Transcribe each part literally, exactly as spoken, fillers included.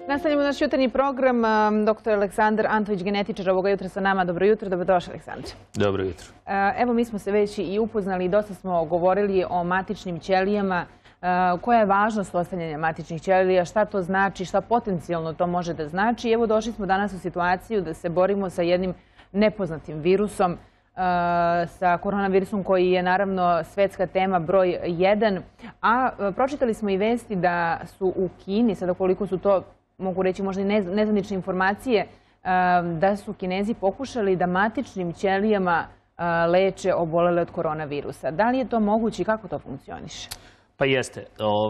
Nastavljamo naš jutarnji program. Doktor Aleksandar Antović, genetičar, ovoga jutra sa nama. Dobro jutro, dobrodošli, Aleksandar. Dobro jutro. Evo, mi smo se već i upoznali i dosta smo govorili o matičnim ćelijama. Koja je važnost ostavljanja matičnih ćelija, šta to znači, šta potencijalno to može da znači. Evo, došli smo danas u situaciju da se borimo sa jednim nepoznatim virusom, sa koronavirusom koji je naravno svetska tema broj jedan. A pročitali smo i vesti da su u Kini, sada koliko su to, mogu reći možda i nezvanične informacije, da su Kinezi pokušali da matičnim ćelijama leče obolele od koronavirusa. Da li je to moguće i kako to funkcioniše? Pa jeste.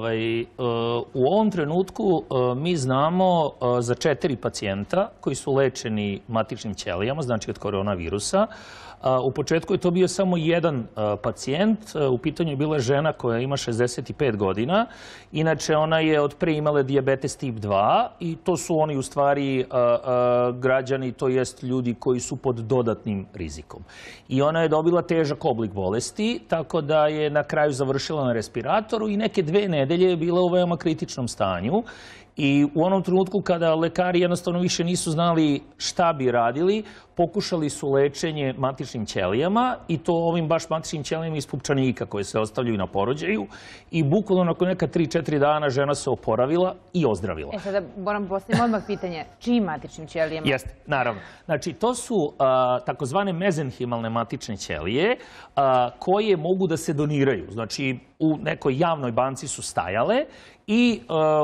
U ovom trenutku mi znamo za četiri pacijenta koji su lečeni matičnim ćelijama, znači od koronavirusa. U početku je to bio samo jedan pacijent. U pitanju je bila žena koja ima šezdeset pet godina. Inače, ona je od pre imala dijabetes tip dva i to su oni u stvari građani, to jest ljudi koji su pod dodatnim rizikom. I ona je dobila težak oblik bolesti, tako da je na kraju završila na respiratoru i neke dve nedelje je bila u veoma kritičnom stanju. I u onom trenutku kada lekari jednostavno više nisu znali šta bi radili, pokušali su lečenje matičnim ćelijama i to ovim baš matičnim ćelijama iz pupčanika koje se ostavljaju na porođaju i bukvalno nakon neka tri četiri dana žena se oporavila i ozdravila. E sada moram postaviti odmah pitanje, čijim matičnim ćelijama? Jeste, naravno. Znači to su takozvane mezenhimalne matične ćelije koje mogu da se doniraju. Znači u nekoj javnoj banci su stajale i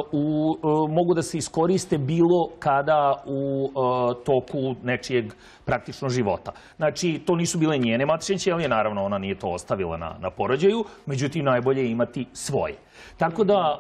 mogu da se iskoriste bilo kada u toku nečijeg praktično života. Znači, to nisu bile njene matične ćelije, naravno ona nije to ostavila na porođaju, međutim najbolje je imati svoje. Tako da,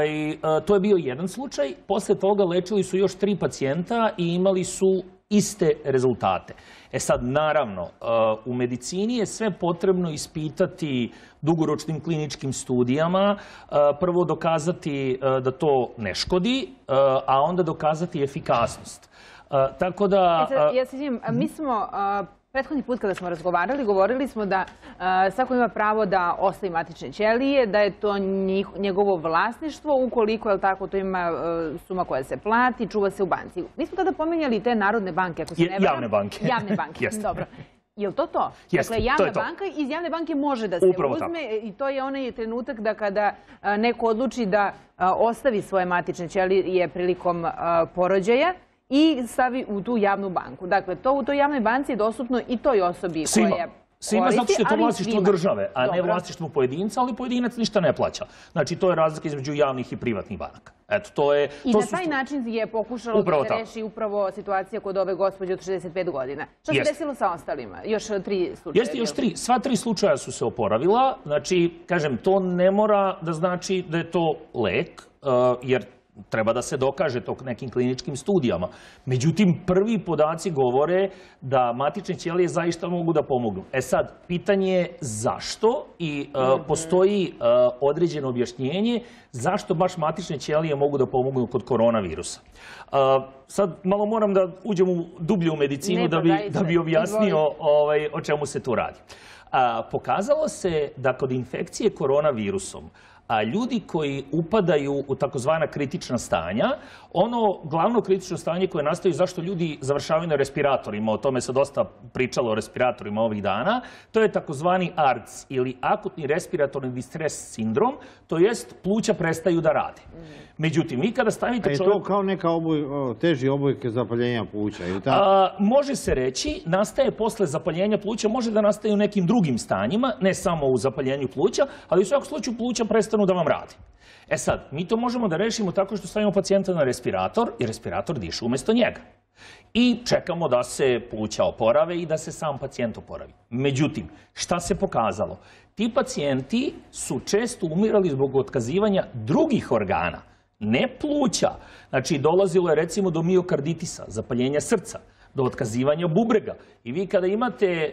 to je bio jedan slučaj. Posle toga lečili su još tri pacijenta i imali su iste rezultate. E sad, naravno, u medicini je sve potrebno ispitati dugoročnim kliničkim studijama, prvo dokazati da to ne škodi, a onda dokazati efikasnost. Tako da... Ja se izvijem, mi smo... Prethodni put kada smo razgovarali, govorili smo da svako ima pravo da ostavi matične ćelije, da je to njegovo vlasništvo, ukoliko, je tako, to ima suma koja se plati, čuva se u banci. Mi smo tada pominjali te narodne banke, ako se ne varam. Javne banke. Javne banke, dobro. Je li to to? Jeste, dakle, javna banka, iz javne banke može da se uzme i to je onaj trenutak da kada neko odluči da ostavi svoje matične ćelije prilikom porođaja, i stavi u tu javnu banku. Dakle, to u toj javnoj banci je dostupno i toj osobi koja koristi, svima, zato što je to vlasništvo države, a ne vlasništvo pojedinca, ali pojedinac ništa ne plaća. Znači, to je razlika između javnih i privatnih banaka. Eto, to je... I na taj način je pokušalo da se reši upravo situacija kod ove gospođe od šezdeset pet godina. Što se desilo sa ostalima? Još tri slučaja? Jeste, još tri. Sva tri slučaja su se oporavila. Znači, kažem, to ne mora da znači da je to lek, jer treba da se dokaže to nekim kliničkim studijama. Međutim, prvi podaci govore da matične ćelije zaista mogu da pomognu. E sad, pitanje je zašto i postoji određeno objašnjenje zašto baš matične ćelije mogu da pomognu kod koronavirusa. Sad malo moram da uđem u dublje u medicinu da bi objasnio o čemu se tu radi. Pokazalo se da kod infekcije koronavirusom a ljudi koji upadaju u takozvana kritična stanja, ono glavno kritično stanje koje nastaje zašto ljudi završavaju na respiratorima, o tome se dosta pričalo o respiratorima ovih dana, to je takozvani A R D S ili akutni respiratorni distres sindrom, to jest pluća prestaju da rade. Međutim, vi kada stavite čovjek... A je to kao neka teži obojke zapaljenja pluća? Može se reći, nastaje posle zapaljenja pluća, može da nastaje u nekim drugim stanjima, ne samo u zapaljenju pluća, ali u svakom slučaju pluća prestanu da vam radi. E sad, mi to možemo da rešimo tako što stavimo pacijenta na respirator i respirator diše umjesto njega. I čekamo da se pluća oporave i da se sam pacijent oporavi. Međutim, šta se pokazalo? Ti pacijenti su često umirali zbog otkazivanja drugih organa, ne pluća. Znači, dolazilo je recimo do miokarditisa, zapaljenja srca, do otkazivanja bubrega. I vi kada imate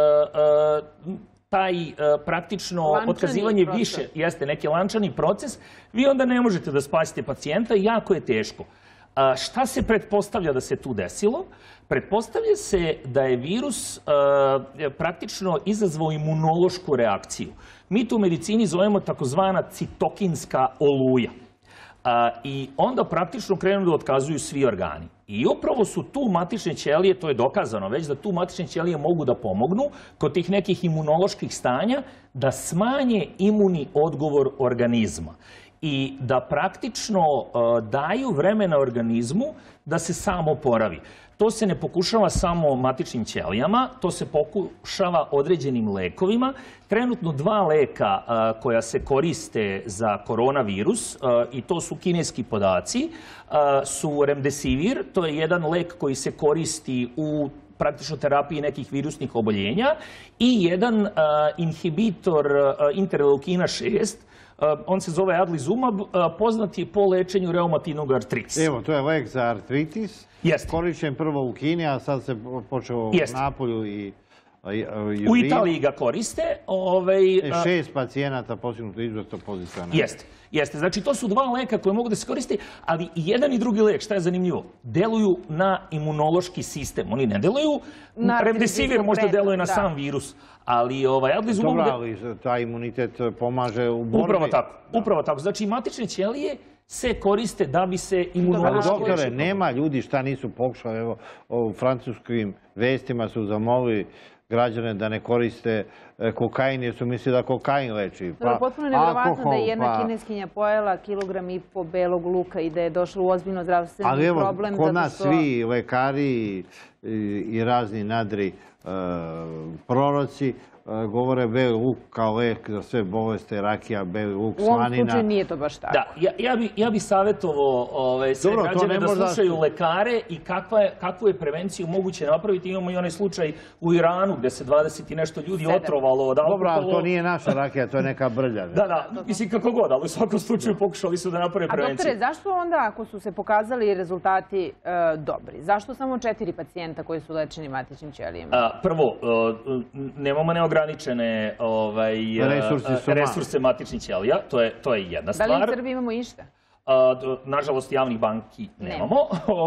taj praktično otkazivanje više, jeste neki lančani proces, vi onda ne možete da spasite pacijenta i jako je teško. Šta se pretpostavlja da se tu desilo? Pretpostavlja se da je virus praktično izazvao imunološku reakciju. Mi to u medicini zovemo takozvana citokinska oluja. I onda praktično krenu da otkazuju svi organi. I upravo su tu matične ćelije, to je dokazano već, da tu matične ćelije mogu da pomognu kod tih nekih imunoloških stanja da smanje imunni odgovor organizma i da praktično daju vremena organizmu da se samo oporavi. To se ne pokušava samo matičnim ćelijama, to se pokušava određenim lekovima. Trenutno dva leka koja se koriste za koronavirus, i to su kineski podaci, su Remdesivir, to je jedan lek koji se koristi u praktično terapiji nekih virusnih oboljenja, i jedan inhibitor interleukina šest, on se zove Adlizumab, poznat je po lečenju reumatoidnog artritisa. Evo, to je lek za artritis. Jeste. Korišćen prvo u Kini, a sad se počeo u Napolju i u U Italiji ga koriste. Šest pacijenata postignuto izuzetno pozitivno. Jeste. Jeste. Znači, to su dva leka koje mogu da se koriste, ali i jedan i drugi lek, šta je zanimljivo, deluju na imunološki sistem. Oni ne deluju, Remdesivir možda deluje na sam virus, ali Adlizumab... Dobro, ali taj imunitet pomaže u borbi. Upravo tako. Upravo tako. Znači, matične ćelije se koriste da bi se imunološki... Ali, doktore, nema ljudi šta nisu pokušali. Evo, u francuskim vestima su zamolili građane da ne koriste kokain, jer su mislili da kokain leči. Potpuno nevjerovatno da je jedna kineskinja pojela kilogram i po belog luka i da je došla u ozbiljno zdravstveni problem. Ali evo, kod nas svi lekari i razni nadri proroci govore beli luk kao lek za sve bolesti, rakija, beli luk, slanina. U ovom slučaju nije to baš tako. Da, ja bih savjetovao sve građane da slušaju lekare i kakvu je prevenciju moguće napraviti. Imamo i onaj slučaj u Iranu gde se dvadeset i nešto ljudi otrovalo od alkohola. Dobro, ali to nije naša rakija, to je neka brlja. Da, da, mislim kako god, ali u svakom slučaju pokušali su da naprave prevenciju. A doktore, zašto onda, ako su se pokazali rezultati dobri, zašto samo četiri pacijenta koji su lečeni matičnim ćelijama? Prvo, nemamo neograničenje ograničene resurse matičnih ćelija, to je jedna stvar. Da li u Srbiji imamo išta? Nažalost, javnih banki nemamo.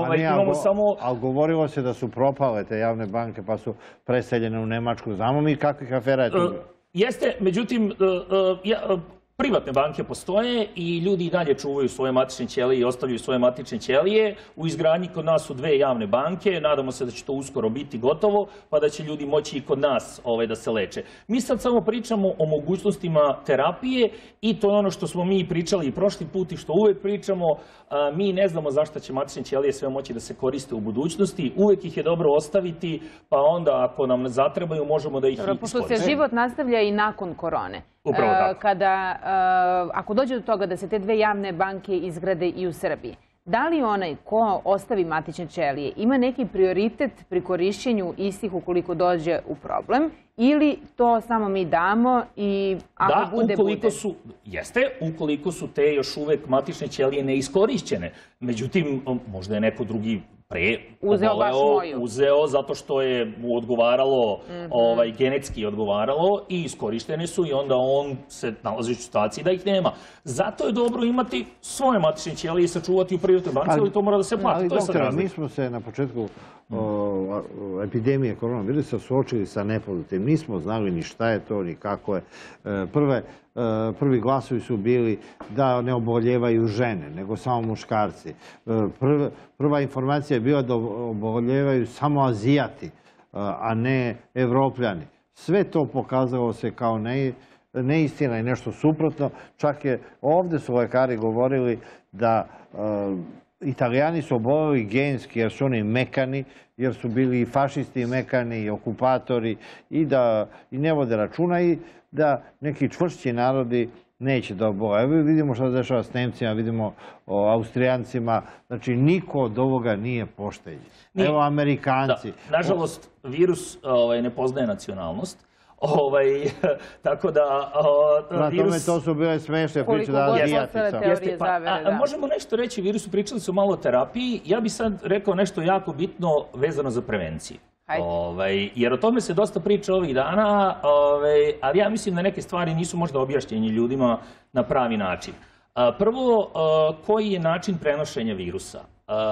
Ali govorilo se da su propale te javne banke pa su preseljene u Nemačku. Znamo mi kakvih afera je to? Jeste, međutim, privatne banke postoje i ljudi i dalje čuvaju svoje matične ćelije i ostavljaju svoje matične ćelije. U izgradnji kod nas su dve javne banke. Nadamo se da će to uskoro biti gotovo, pa da će ljudi moći i kod nas da se leče. Mi sad samo pričamo o mogućnostima terapije i to je ono što smo mi pričali i prošli put i što uvek pričamo. Mi ne znamo zašto će matične ćelije sve moći da se koriste u budućnosti. Uvek ih je dobro ostaviti, pa onda ako nam ne zatrebaju možemo da ih iskoristimo. Pošto se život nastavlja i nakon korone. Upravo tako. Ako dođe do toga da se te dve javne banke izgrade i u Srbiji, da li onaj ko ostavi matične ćelije ima neki prioritet pri korišćenju istih ukoliko dođe u problem ili to samo mi damo i ako bude, bude? Jeste, ukoliko su te još uvek matične ćelije neiskorišćene. Međutim, možda je neko drugi pre uzeo zato što je mu odgovaralo, genetski odgovaralo i iskorištene su i onda on se nalazi u situaciji da ih nema. Zato je dobro imati svoje matične ćelije i sačuvati u privatnoj banci, ali to mora da se plati. Ali doktore, mi smo se na početku epidemije koronavirusa suočili sa nepoznatim. Nismo znali ni šta je to, ni kako je. Prvi glasovi su bili da ne oboljevaju žene, nego samo muškarci. Prva informacija je bila da oboljevaju samo Azijati, a ne Evropljani. Sve to pokazalo se kao neistina i nešto suprotno. Čak je ovde su lekari govorili da Italijani su oboljeli genski jer su oni mekani, jer su bili i fašisti i mekani i okupatori i da ne vode računa i da neki čvršći narodi neće da obole. Evo vidimo šta se dešava s Nemcima, vidimo o Austrijancima. Znači, niko od ovoga nije pošteđen. Evo Amerikanci. Nažalost, virus ne poznaje nacionalnost. Tako da... Na tome to su bile smešne priče da Azijati sam. Možemo nešto reći o virusu, pričali su malo o terapiji. Ja bih sad rekao nešto jako bitno vezano za prevenciju. Jer o tome se dosta priča ovih dana, ali ja mislim da neke stvari nisu možda objašnjeni ljudima na pravi način. Prvo, koji je način prenošenja virusa?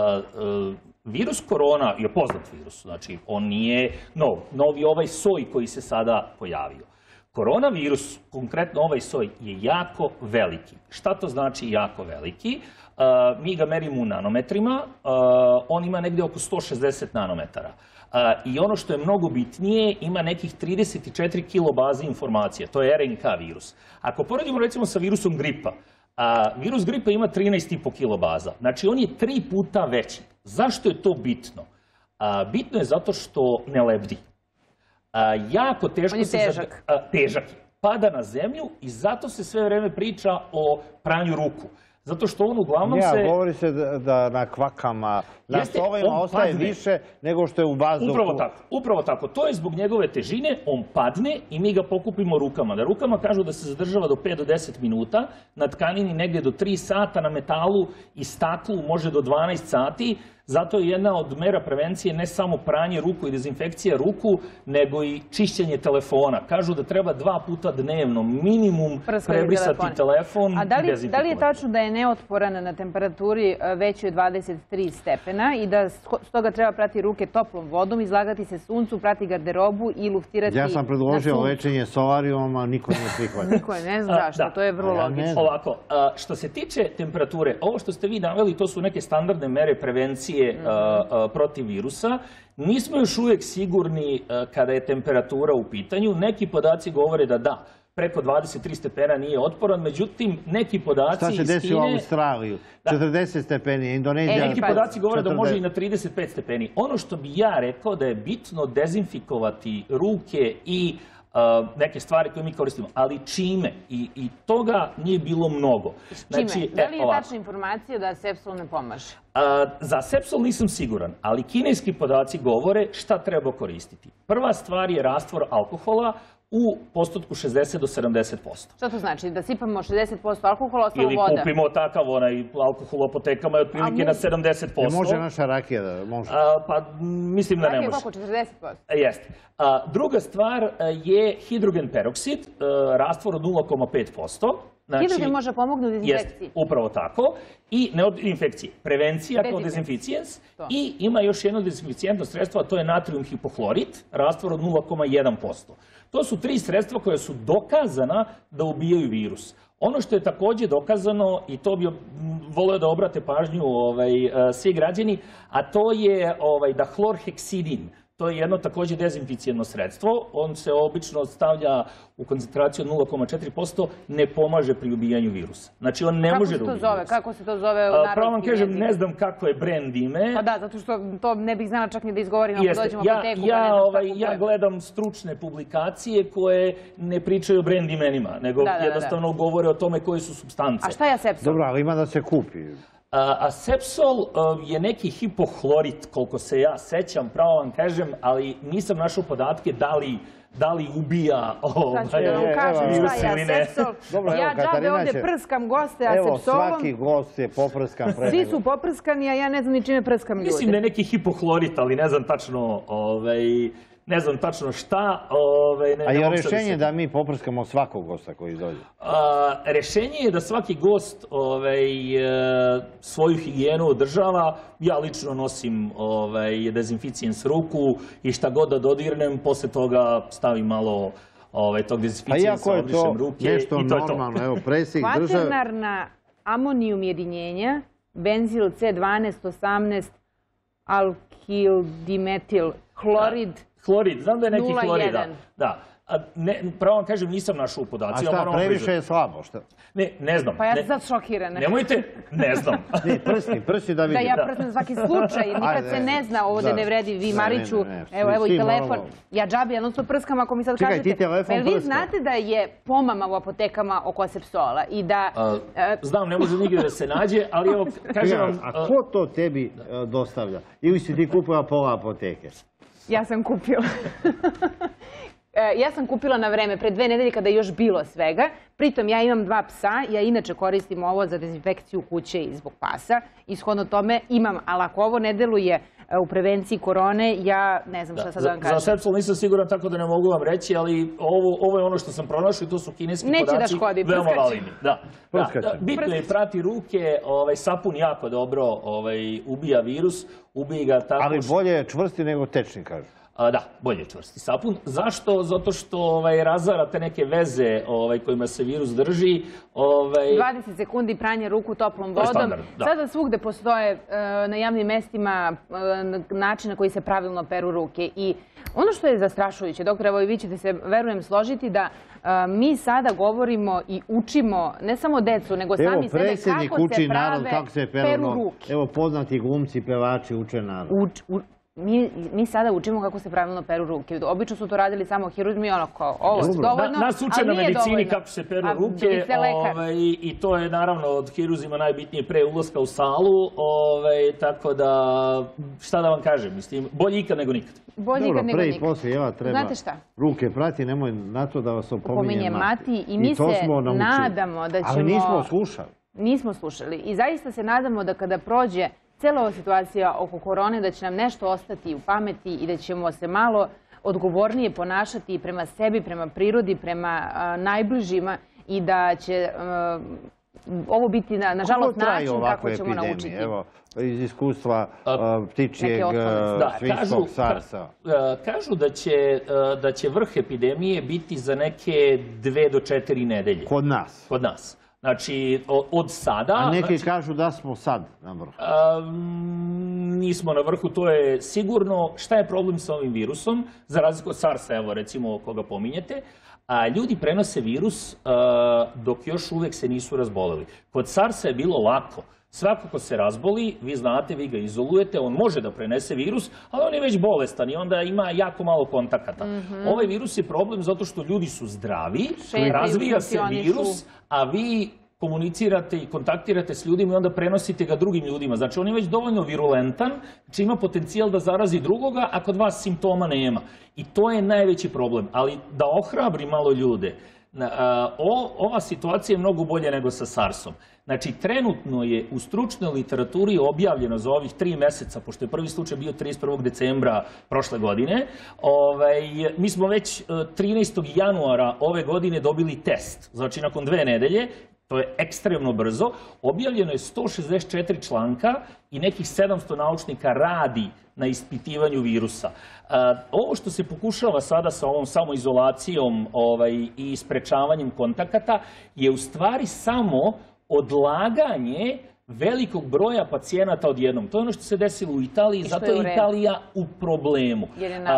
Virus korona je poznat virus, znači on nije nov. Nov je ovaj soj koji se sada pojavio. Koronavirus, konkretno ovaj soj, je jako veliki. Šta to znači jako veliki? Mi ga merimo u nanometrima, on ima negdje oko sto šezdeset nanometara. I ono što je mnogo bitnije, ima nekih trideset četiri kilobaze informacija, to je er en ka virus. Ako poredimo recimo sa virusom gripa, virus gripa ima trinaest i po kilobaza, znači on je tri puta veći. Zašto je to bitno? Bitno je zato što ne lebdi. Jako teško se... On je težak. Težak je. Pada na zemlju i zato se sve vreme priča o pranju ruku. Zato što on uglavnom se... Ja, govori se da na kvakama, na stovima ostaje više nego što je u vazduhu. Upravo tako, upravo tako. To je zbog njegove težine, on padne i mi ga pokupimo rukama. Na rukama kažu da se zadržava do pet do deset minuta, na tkanini negdje do tri sata, na metalu i staklu može do dvanaest sati. Zato je jedna od mera prevencije ne samo pranje ruku i dezinfekcija ruku, nego i čišćenje telefona. Kažu da treba dva puta dnevno minimum prebrisati telefon i dezinfikovati. Da li je tačno da je neotporan na temperaturi većoj od dvadeset tri stepena i da stoga treba prati ruke toplom vodom, izlagati se suncu, prati garderobu i luftirati na suncu? Ja sam predložio lečenje solarijom, a niko nije prihvatio. Niko je, ne znam zašto, to je vrlo logično. Ovako, što se tiče temperature, ovo što ste vi naveli, to su neke standardne mere prevencije protiv virusa. Nismo još uvijek sigurni kada je temperatura u pitanju. Neki podaci govore da da, preko dvadeset tri stepena nije otporan, međutim, neki podaci iz Kine... Šta se desi u Australiju? četrdeset stepeni, Indonezija... Neki podaci govore da može i na trideset pet stepeni. Ono što bi ja rekao da je bitno dezinfikovati ruke i neke stvari koje mi koristimo, ali čime? I toga nije bilo mnogo. Čime? Da li je tačna informacija da Sepsol ne pomaže? Za Sepsol nisam siguran, ali kineski podaci govore šta treba koristiti. Prva stvar je rastvor alkohola u postotku šezdeset do sedamdeset posto. Što to znači? Da sipamo šezdeset posto alkohola, ostalo voda? Ili kupimo takav onaj alkohol u apotekama i otprilike na sedamdeset posto. Ne može naša rakija da može? Pa mislim da ne može. Rakija koliko? četrdeset posto? Jeste. Druga stvar je hidrogen peroksid, rastvor od nula zarez pet posto. Hidrogen može pomognuti u dezinfekciji? Upravo tako. I ne od infekcije. Prevencija kao dezinficijens. I ima još jedno dezinficijentno sredstvo, a to je natrium hipohlorid, rastvor od nula zarez jedan posto. To su tri sredstva koja su dokazana da ubijaju virus. Ono što je također dokazano, i to bi volio da obrate pažnju svi građani, a to je da hlorheksidin, to je jedno također dezinficijenno sredstvo. On se obično stavlja u koncentraciju od nula zarez četiri posto, ne pomaže pri ubijanju virusa. Znači, on ne može da ubije virus. Kako se to zove u narodskim jezicima? Pravo vam kažem, ne znam kako je brand ime. Pa da, zato što to ne bih znala čak ni da izgovorim ako dođemo u apoteku. Ja gledam stručne publikacije koje ne pričaju o brand imenima, nego jednostavno govore o tome koje su supstance. A šta je Sepsol? Dobro, ali ima da se kupi. A Sepsol je neki hipohlorid, koliko se ja sećam, pravo vam kažem, ali nisam našao podatke da li ubija virus ili ne. Ja džabe ovdje prskam goste, a Sepsolom... Evo, svaki gost je poprskan. Svi su poprskani, a ja ne znam ni čime prskam ljude. Mislim da je neki hipohlorid, ali ne znam tačno... Ne znam tačno šta. A je rješenje da mi poprskamo svakog gosta koji dođe? Rješenje je da svaki gost svoju higijenu održava. Ja lično nosim dezinficijens ruku i šta god da dodirnem, posle toga stavim malo tog dezinficijensa, obrišem ruke i to je to. Nešto normalno, evo, presik države... Kvaternarna amonijum jedinjenja, benzil ce dvanaest osamnaest, alkildimetil, hlorid... Hlorid, znam da je neki hlorida. Da. Pravo vam kažem, nisam našao u podacima. A šta, previše je slabo? Ne, ne znam. Pa ja sam sad šokirana. Nemojte, ne znam. Ne, prsti, prsti da vidim. Da, ja prstim svaki slučaj, nikad se ne zna, ovdje ne vredi, vi Mariću, evo i telefon. Ja džabi, jedno su prskam, ako mi sad kažete. Jel vi znate da je pomama u apotekama oko Sepsola i da... Znam, ne može nigdje da se nađe, ali evo, kažem vam... A ko to tebi dostavlja? Ili si ti kupila pola apoteke? Ja sam kupila. Ja sam kupila na vreme, pre dve nedelje kada je još bilo svega. Pritom ja imam dva psa, ja inače koristim ovo za dezinfekciju kuće i zbog pasa. Ishodno tome imam, ali ako ovo ne deluje u prevenciji korone, ja ne znam šta sad da vam kažem. Za Sepsol nisam siguran, tako da ne mogu vam reći, ali ovo je ono što sam pronašao i to su kineski podaci veoma validni. Bitno je prati ruke, sapun jako dobro ubija virus, ubija ga tako... Ali bolje je čvrsti nego tečni, kažu. Da, bolje čvrsti sapun. Zašto? Zato što ovaj, razarate neke veze ovaj, kojima se virus drži. Ovaj... dvadeset sekundi pranje ruku toplom vodom. Standard, da. Sada svugde postoje e, na javnim mestima e, način na koji se pravilno peru ruke. I ono što je zastrašujuće, doktor, evo i vi ćete se, verujem, složiti da e, mi sada govorimo i učimo ne samo decu, nego sami evo, sebe kako se prave, narod, kako se peru ruke. Evo, poznati glumci, pevači uče narod. Uč, u, Mi, mi sada učimo kako se pravilno peru ruke. Obično su to radili samo hirurzi, mi ono kao, ovo je dovoljno, na, nas uče na medicini kako se peru ruke ovaj, i to je naravno od hiruzima najbitnije pre ulaska u salu, ovaj, tako da, šta da vam kažem, mislim, bolje ikad nego nikad. Bolje Dobro, ikad nego pre i nikad. poslije, evo, treba ruke prati, nemoj na to da vas opominje mati. mati. I mi I to se smo nadamo da ćemo... Ali nismo slušali. Nismo slušali. I zaista se nadamo da kada prođe cijela ova situacija oko korone, da će nam nešto ostati u pameti i da ćemo se malo odgovornije ponašati prema sebi, prema prirodi, prema a, najbližima i da će a, ovo biti, na, nažalost, način kako ćemo epidemije? naučiti. Evo, iz iskustva a, ptičijeg da, svinjskog kažu, sarsa. Ka, kažu da će, da će vrh epidemije biti za neke dve do četiri nedelje. Kod nas? Kod nas. Znači, od sada... A neki znači, kažu da smo sad na vrhu. A, nismo na vrhu, to je sigurno. Šta je problem sa ovim virusom? Za razliku od sarsa, evo recimo koga pominjete. A ljudi prenose virus a, dok još uvek se nisu razboleli. Kod sarsa je bilo lako. Svako ko se razboli, vi znate, vi ga izolujete, on može da prenese virus, ali on je već bolestan i onda ima jako malo kontakata. Mm-hmm. Ovaj virus je problem zato što ljudi su zdravi, Šetaju, razvija se virus, a vi komunicirate i kontaktirate s ljudima i onda prenosite ga drugim ljudima. Znači, on je već dovoljno virulentan, znači ima potencijal da zarazi drugoga, a kod vas simptoma nema. I to je najveći problem. Ali da ohrabri malo ljude, o, ova situacija je mnogo bolje nego sa sarsom. Znači, trenutno je u stručnoj literaturi objavljeno za ovih tri meseca, pošto je prvi slučaj bio trideset prvog decembra prošle godine, ovaj, mi smo već trinaestog januara ove godine dobili test. Znači, nakon dve nedelje, to je ekstremno brzo, objavljeno je sto šezdeset četiri članka i nekih sedamsto naučnika radi na ispitivanju virusa. Ovo što se pokušava sada sa ovom samoizolacijom ovaj, i sprečavanjem kontakata je u stvari samo odlaganje velikog broja pacijenata odjednom. To je ono što se desilo u Italiji, zato je Italija u problemu.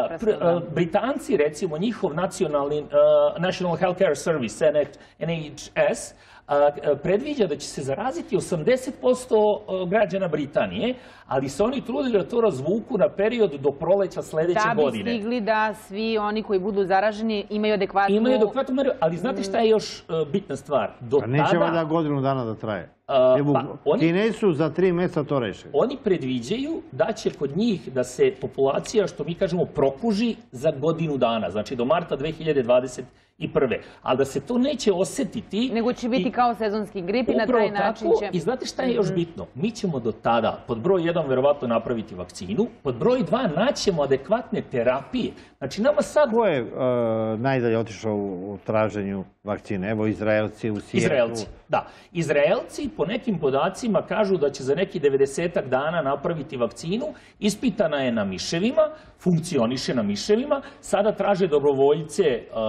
Britanci, recimo, njihov nacionalni National Healthcare Service, N H S, predviđa da će se zaraziti osamdeset posto građana Britanije, ali se oni trudili da to razvuku na period do proleća sledeće godine. Da bi stigli da svi oni koji budu zaraženi imaju adekvatnu... Imaju adekvatnu meru, ali znate šta je još bitna stvar? A neće valjda godinu dana da traje? Kinezi su za tri mjeseca to rešili. Oni predviđaju da će kod njih da se populacija, što mi kažemo, prokuži za godinu dana, znači do marta dve hiljade dvadeset prve. Ali da se to neće osetiti... Nego će biti kao sezonski grip i na taj način će... I znate šta je još bitno? Mi ćemo do tada, pod broj jedan, verovatno napraviti vakcinu, pod broj dva, naćemo adekvatne terapije. Znači, nama sad... Ko je najdalje otišao u traženju vakcine? Evo, Izraelci u Sijetlu. Izraelci, da. Izraelci po nekim podacima kažu da će za neki devedesetak dana napraviti vakcinu. Ispitana je na miševima, funkcioniše na miševima. Sada traže dobrovoljce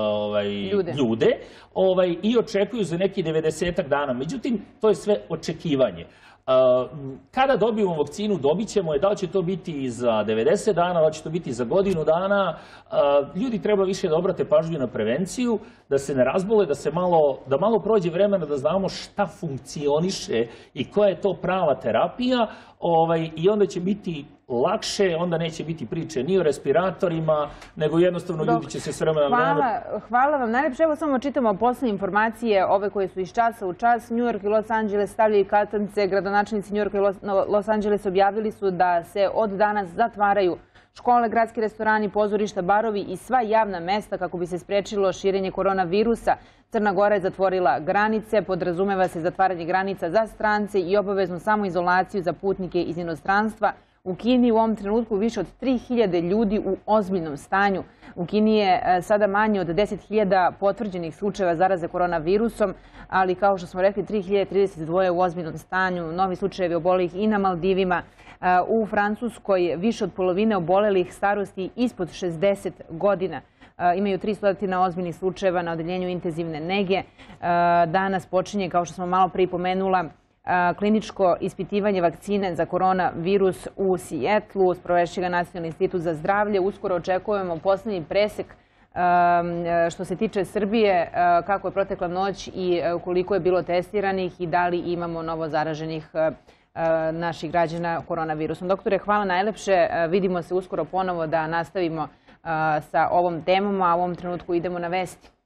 ljude i očekuju za neki devedesetak dana. Međutim, to je sve očekivanje. Kada dobijemo vakcinu, dobit ćemo je, da li će to biti za devedeset dana, da li će to biti za godinu dana. Ljudi treba više da obrate pažnju na prevenciju, da se ne razbole, da se malo, da malo prođe vremena da znamo šta funkcioniše i koja je to prava terapija, i onda će biti lakše, onda neće biti priče ni o respiratorima, nego jednostavno ljudi će se s vremena na vremena... Hvala vam. Najlepše, evo samo čitamo poslednje informacije, ove koje su iz časa u čas. New York i Los Angeles stavljaju katance. Gradonačelnici New Yorka i Los Angeles objavili su da se od danas zatvaraju škole, gradski restorani, pozorišta, barovi i sva javna mesta kako bi se sprečilo širenje koronavirusa. Crna Gora je zatvorila granice, podrazumeva se zatvaranje granica za strance i obaveznu samoizolaciju za putnike iz inostranstva. U Kini u ovom trenutku više od tri hiljade ljudi u ozbiljnom stanju. U Kini je sada manje od deset hiljada potvrđenih slučajeva zaraze koronavirusom, ali kao što smo rekli, tri hiljade trideset dva u ozbiljnom stanju. Novi slučajevi obolelih i na Maldivima. U Francuskoj više od polovine obolelih starosti ispod šezdeset godina. Imaju tri stotine ozbiljnih slučajeva na odeljenju intenzivne nege. Danas počinje, kao što smo malo prije pomenula, kliničko ispitivanje vakcine za koronavirus u Sijetlu. Sprovešće ga Nacionalni institut za zdravlje. Uskoro očekujemo poslednji presek što se tiče Srbije, kako je protekla noć i koliko je bilo testiranih i da li imamo novo zaraženih naših građana koronavirusom. Doktore, hvala najlepše. Vidimo se uskoro ponovo da nastavimo sa ovom temom, a u ovom trenutku idemo na vesti.